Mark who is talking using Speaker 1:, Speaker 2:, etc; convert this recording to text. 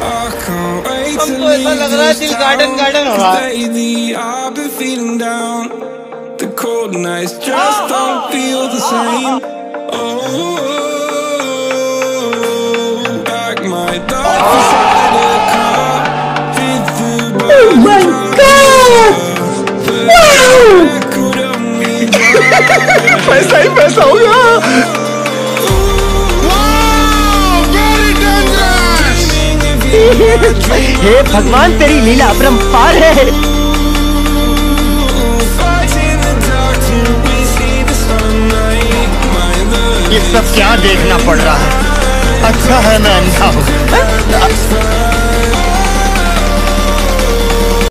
Speaker 1: हमको ऐसा लग रहा है दिल गार्डन गार्डन हो रहा है।
Speaker 2: The cold nights just don't feel the same. Oh, like my dog inside a car, hit through by
Speaker 3: Oh my God! Wow! पैसा ही पैसा होगा। हे भगवान, तेरी लीला अपरंपार है। ये सब क्या देखना पड़ रहा है? अच्छा है मैं अंधा हूँ।